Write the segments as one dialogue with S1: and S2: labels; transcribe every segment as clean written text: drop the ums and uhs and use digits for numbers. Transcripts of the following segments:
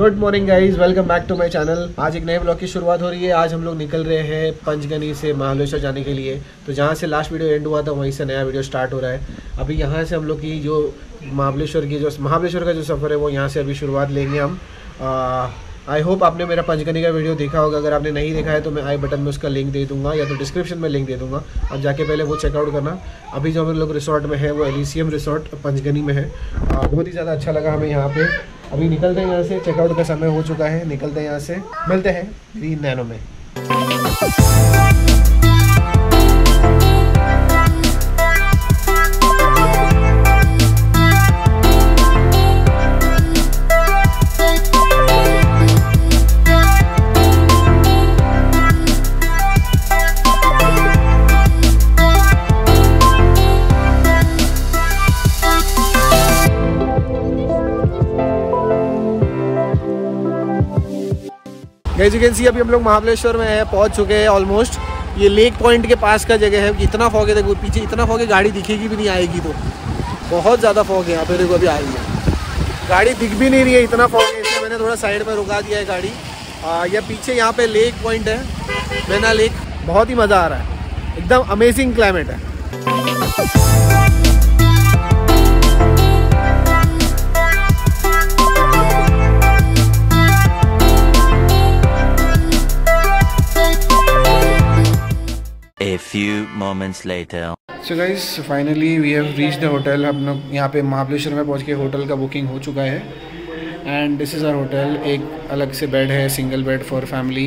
S1: Good morning guys, welcome back to my channel. आज एक नए ब्लॉग की शुरुआत हो रही है। आज हम लोग निकल रहे हैं पंचगनी से महाबलेश्वर जाने के लिए। तो जहाँ से लास्ट वीडियो एंड हुआ था वहीं से नया वीडियो स्टार्ट हो रहा है। अभी यहाँ से हम लोग की जो महाबलेश्वर का जो सफ़र है वो यहाँ से अभी शुरुआत लेंगे हम। आई होप आपने मेरा पंचगनी का वीडियो देखा होगा। अगर आपने नहीं देखा है तो मैं आई बटन में उसका लिंक दे दूंगा या तो डिस्क्रिप्शन में लिंक दे दूंगा। अब जाके पहले वो चेकआउट करना। अभी जो हम लोग रिसोर्ट में है वो एलिसियम रिसोर्ट पंचगनी में है। बहुत ही ज़्यादा अच्छा लगा हमें यहाँ पे। अभी निकलते हैं यहाँ से, चेकआउट का समय हो चुका है। निकलते हैं यहाँ से, मिलते हैं ग्रीन नैनो में। As you can see, अभी हम लोग महाबलेश्वर में है, पहुंच चुके हैं ऑलमोस्ट। ये लेक पॉइंट के पास का जगह है। इतना फॉग है, देखो पीछे इतना फॉग है, गाड़ी दिखेगी भी नहीं, आएगी तो बहुत ज़्यादा फॉग है यहाँ पे। देखो अभी आ रही है गाड़ी, दिख भी नहीं रही है, इतना फॉग है। इसलिए मैंने थोड़ा साइड में रुका दिया है गाड़ी। या पीछे यहाँ पे लेक पॉइंट है, मैना लेक। बहुत ही मज़ा आ रहा है, एकदम अमेजिंग क्लाइमेट है।
S2: A few moments later.
S1: So guys, finally we have reached the hotel। हम लोग यहाँ पे महाबलेश्वर में पहुँच के होटल का बुकिंग हो चुका है। And this is our hotel. एक अलग से बेड है, सिंगल बेड फॉर फैमिली।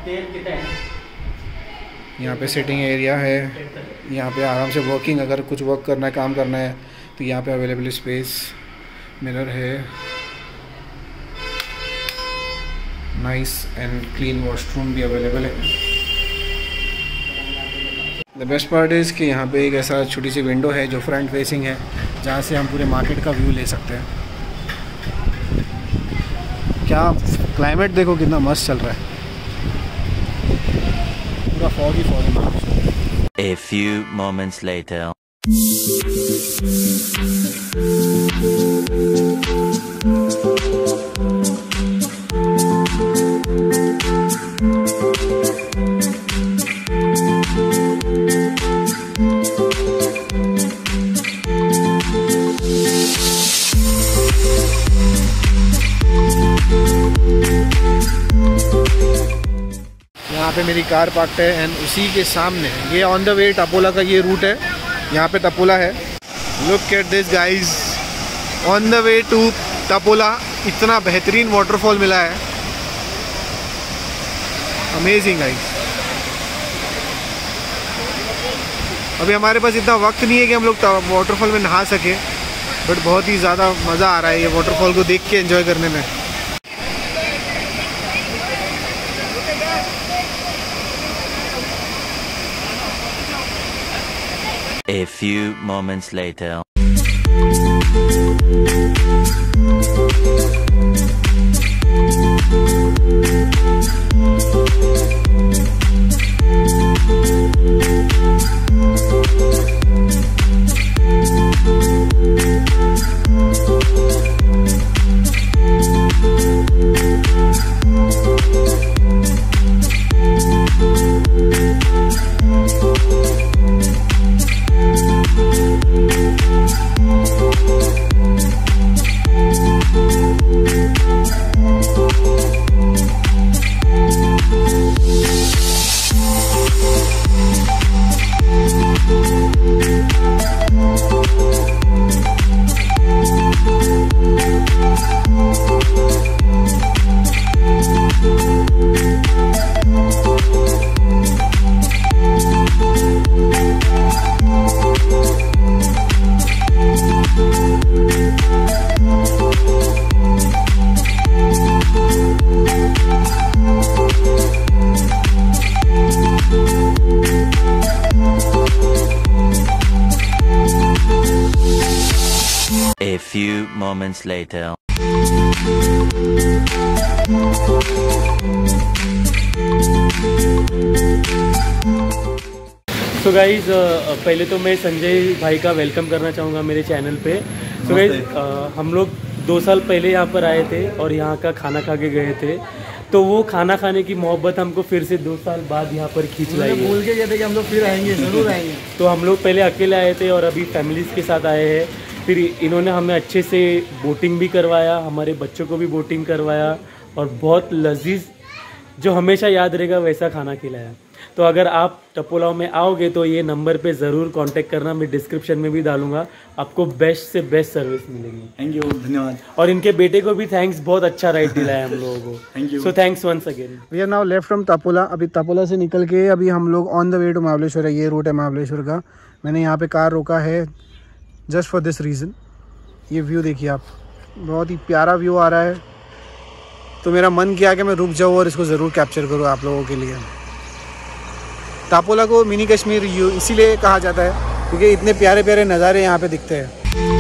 S1: यहाँ पे सिटिंग एरिया है। यहाँ पे आराम से वर्किंग, अगर कुछ वर्क करना है, काम करना है तो यहाँ पे अवेलेबल स्पेस। मिरर है, नाइस एंड क्लीन वॉशरूम भी अवेलेबल है। द बेस्ट पार्ट इज़ कि यहाँ पे एक ऐसा छोटी सी विंडो है जो फ्रंट फेसिंग है, जहाँ से हम पूरे मार्केट का व्यू ले सकते हैं। क्या क्लाइमेट देखो कितना मस्त चल रहा है, पूरा फॉग ही फॉग है।
S2: A few moments later.
S1: यहाँ पे मेरी कार पार्क्ड है एंड उसी के सामने ये ऑन द वे टपोला का ये रूट है। यहाँ पे टपोला है। Look at this guys, on the way to Tapola. इतना बेहतरीन वाटरफॉल मिला है, अमेजिंग गाइज। अभी हमारे पास इतना वक्त नहीं है कि हम लोग वाटरफॉल में नहा सके, बट बहुत ही ज़्यादा मज़ा आ रहा है ये वाटरफॉल को देख के एंजॉय करने में।
S2: A few moments later. A few moments later.
S3: So guys पहले तो मैं संजय भाई का वेलकम करना चाहूँगा मेरे चैनल पे। सो गाइज़ हम लोग 2 साल पहले यहाँ पर आए थे और यहाँ का खाना खा के गए थे, तो वो खाना खाने की मोहब्बत हमको फिर से 2 साल बाद यहाँ पर खींच लाई है।
S1: भूल के गए थे कि हम लोग फिर आएंगे, ज़रूर आएंगे।
S3: तो हम लोग पहले अकेले आए थे और अभी फैमिलीज़ के साथ आए हैं। फिर इन्होंने हमें अच्छे से बोटिंग भी करवाया, हमारे बच्चों को भी बोटिंग करवाया और बहुत लजीज, जो हमेशा याद रहेगा वैसा खाना खिलाया। तो अगर आप टपोलाव में आओगे तो ये नंबर पे ज़रूर कांटेक्ट करना, मैं डिस्क्रिप्शन में भी डालूंगा, आपको बेस्ट से बेस्ट सर्विस मिलेगी।
S4: थैंक यू, धन्यवाद।
S3: और इनके बेटे को भी थैंक्स, बहुत अच्छा राइड दिलाया हम लोगों को।
S4: Thank you.
S3: So thanks once again.
S1: We are now left from Tapola. अभी तपोला से निकल के अभी हम लोग on the way to Mahabaleshwar है। ये रूट है महाबलेश्वर का। मैंने यहाँ पे कार रोका है जस्ट फॉर दिस रीज़न। ये व्यू देखिए आप, बहुत ही प्यारा व्यू आ रहा है। तो मेरा मन किया कि मैं रुक जाऊँ और इसको ज़रूर कैप्चर करूँ आप लोगों के लिए। तापोला को मिनी कश्मीर इसीलिए कहा जाता है क्योंकि इतने प्यारे प्यारे नज़ारे यहाँ पे दिखते हैं।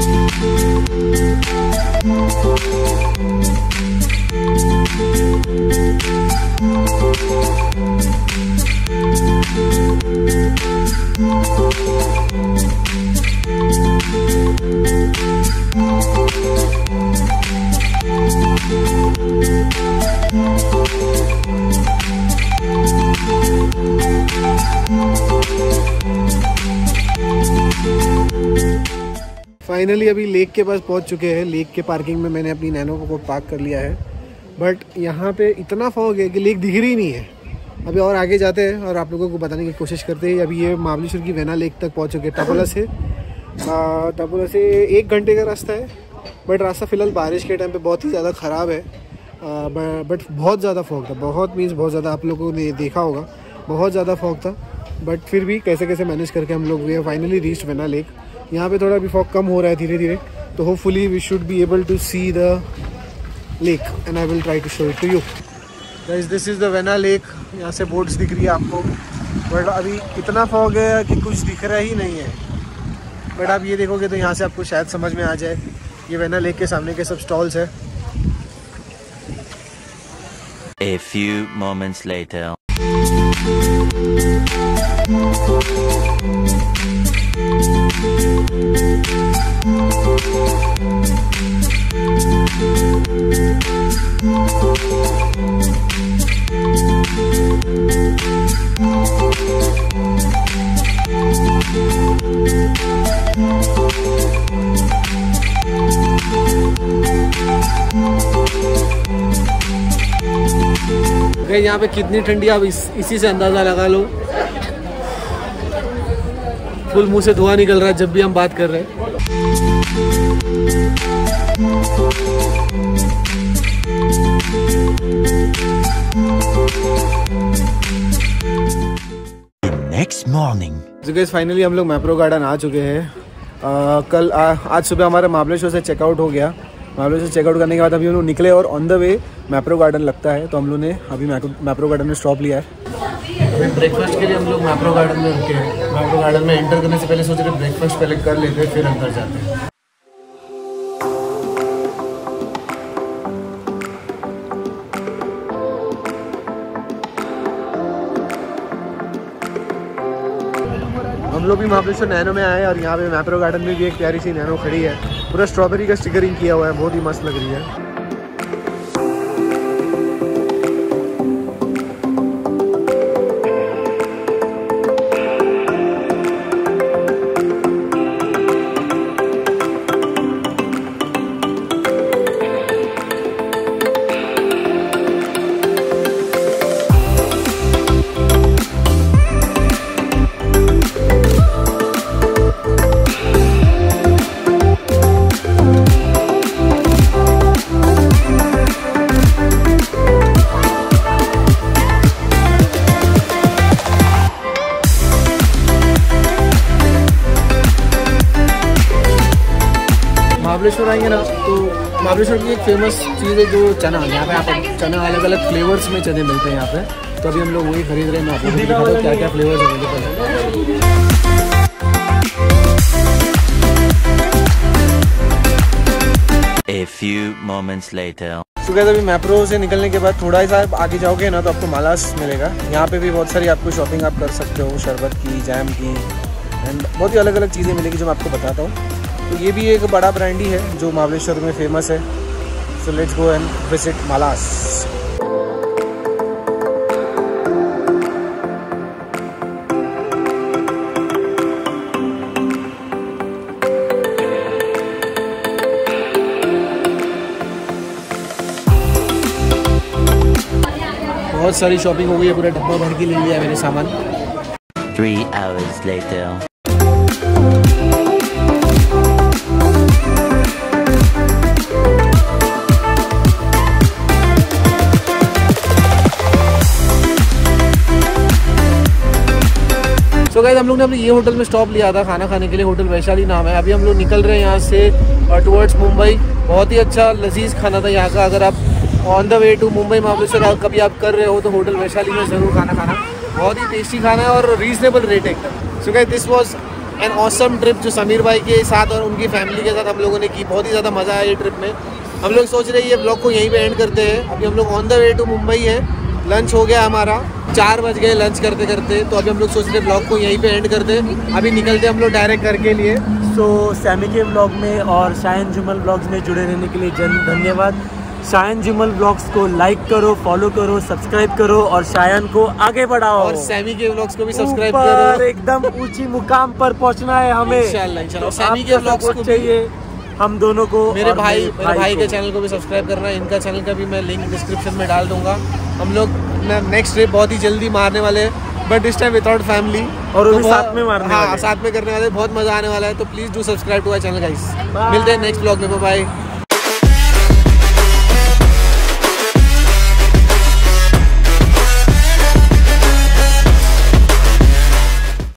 S1: फाइनली अभी लेक के पास पहुंच चुके हैं। लेक के पार्किंग में मैंने अपनी नैनो को पार्क कर लिया है, बट यहाँ पे इतना फॉग है कि लेक दिख रही नहीं है। अभी और आगे जाते हैं और आप लोगों को बताने की कोशिश करते हैं। अभी ये महाबलेश्वर की वेना लेक तक पहुँच चुके हैं। टपोला से 1 घंटे का रास्ता है, बट रास्ता फ़िलहाल बारिश के टाइम पे बहुत ही ज़्यादा ख़राब है। बट बहुत ज़्यादा फॉग था, बहुत मीन्स बहुत ज़्यादा। आप लोगों ने देखा होगा, बहुत ज़्यादा फॉग था, बट फिर भी कैसे कैसे मैनेज करके हम लोग we finally reached Venna lake. यहाँ पे थोड़ा भी फॉग कम हो रहा है धीरे धीरे, तो hopefully we should be able to see the lake and I will try to show it to you guys. This is the Venna lake. यहाँ से बोट्स दिख रही है आपको, बट अभी इतना फॉग है कि कुछ दिख रहा ही नहीं है। बट आप ये देखोगे तो यहाँ से आपको शायद समझ में आ जाए। ये वेना लेक के सामने के सब स्टॉल्स है।
S2: A few moments later.
S1: यहाँ पे कितनी ठंडी, आप इसी से अंदाज़ा लगा लो। फुल मुंह से धुआं निकल रहा है जब भी हम बात कर रहे हैं।
S2: Next morning.
S1: तो गाइस फाइनली हम लोग मैप्रो गार्डन आ चुके हैं। आज सुबह हमारा महाबलेश्वर से चेकआउट हो गया। महाबलेश्वर से चेकआउट करने के बाद अभी हम लोग निकले और on the way Mapro garden लगता है, तो हम लोग ने अभी मैप्रो गार्डन में स्टॉप लिया है। अभी ब्रेकफास्ट के लिए हम लोग मैप्रो गार्डन में रुके हैं। मैप्रो गार्डन में एंटर करने से पहले सोच रहे ब्रेकफास्ट पहले कर लेते हैं, फिर अंदर जाते हैं। हम लोग भी महाबलेश्वर नैनो में आए और यहाँ पे मैप्रो गार्डन में भी एक प्यारी सी नैनो खड़ी है। पूरा स्ट्रॉबेरी का स्टिकरिंग किया हुआ है, बहुत ही मस्त लग रही है। महाबलेश्वर आएंगे ना तो महाबलेश्वर की एक फेमस चीज़ है जो चना। यहाँ पे आप चना अलग अलग फ्लेवर्स में चने मिलते हैं यहाँ पे, तो अभी हम लोग वही खरीद रहे हैं। मैं आपको दिखा दूँ क्या क्या फ्लेवर्स अवेलेबल है।
S2: A few moments later.
S1: तो गाइस अभी मैप्रो से निकलने के बाद थोड़ा सा आगे जाओगे ना तो आपको मालास मिलेगा। यहाँ पे भी बहुत सारी आपको शॉपिंग आप कर सकते हो, शरबत की, जैम की, एंड बहुत ही अलग अलग चीज़ें मिलेगी जो मैं आपको बताता हूँ। तो ये भी एक बड़ा ब्रांड ही है जो महाबलेश्वर में फेमस है। So let's go and visit Malas. बहुत सारी शॉपिंग हो गई है, पूरा डब्बा भर के ले लिया है मैंने सामान।
S2: 3 hours later.
S1: सो गाइस हम लोग ने अपने ये होटल में स्टॉप लिया था खाना खाने के लिए, होटल वैशाली नाम है। अभी हम लोग निकल रहे हैं यहाँ से टुवर्ड्स मुंबई। बहुत ही अच्छा लजीज खाना था यहाँ का। अगर आप on the way to Mumbai Mahabaleshwar कभी आप कर रहे हो तो होटल वैशाली में ज़रूर खाना खाना। बहुत ही टेस्टी खाना है और रीजनेबल रेट एकदम। So guys this was an awesome trip जो समीर भाई के साथ और उनकी फैमिली के साथ हम लोगों ने की। बहुत ही ज़्यादा मज़ा आया ये ट्रिप में। हम लोग सोच रहे हैं ये ब्लॉग को यहीं पे एंड करते हैं। अभी हम लोग on the way to Mumbai है। लंच हो गया हमारा, 4 बज गए लंच करते करते। तो अभी हम लोग सोच रहे ब्लॉग को यहीं पे एंड करते हैं। अभी निकलते हम लोग डायरेक्ट घर के लिए।
S3: सो सैमी के ब्लॉग में और शायन जुमल ब्लॉग्स में जुड़े रहने के लिए धन्यवाद। शायन जुमल ब्लॉग्स को लाइक करो, फॉलो करो, सब्सक्राइब करो और शायन को आगे बढ़ाओ।
S1: और सैमी के व्लॉग्स को भी सब्सक्राइब करो।
S3: एकदम ऊंची मुकाम पर पहुंचना है हमें
S1: इंशाल्लाह। तो सैमी के व्लॉग्स को
S3: चाहिए हम दोनों को।
S1: मेरे भाई के चैनल को भी सब्सक्राइब करना है। इनका चैनल का भी मैं लिंक डिस्क्रिप्शन में डाल दूंगा। हम लोग नेक्स्ट ट्रिप बहुत ही जल्दी मारने वाले हैं, but this time without family.
S3: और वो भी साथ में मारने वाले।
S1: साथ में करने वाले। बहुत मजा आने वाला है। तो please do subscribe to our channel guys. मिलते हैं नेक्स्ट ब्लॉग में। बाय।